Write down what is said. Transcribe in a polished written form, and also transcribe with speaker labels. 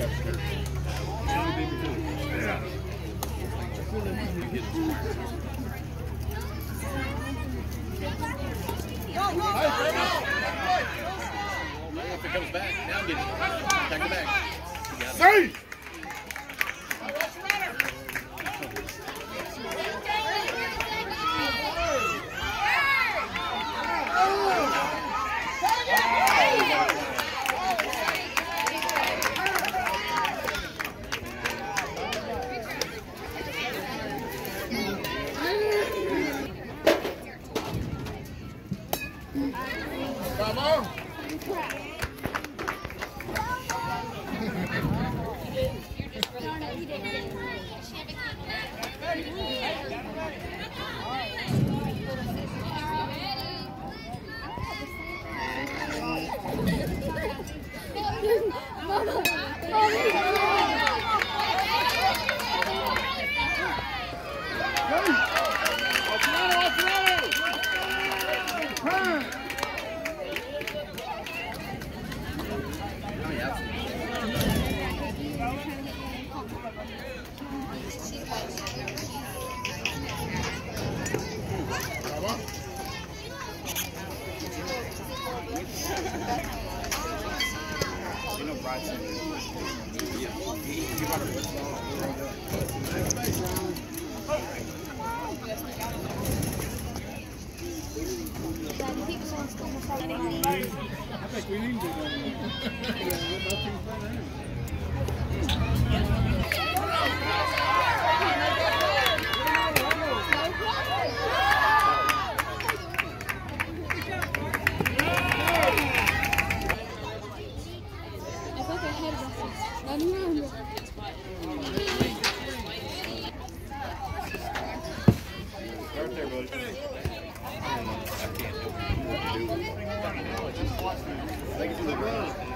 Speaker 1: Yeah.
Speaker 2: If it comes back, now get it. Take it back.
Speaker 1: Say! Come on! I think we need to do Right there, buddy. I can't help you. Take it to the ground.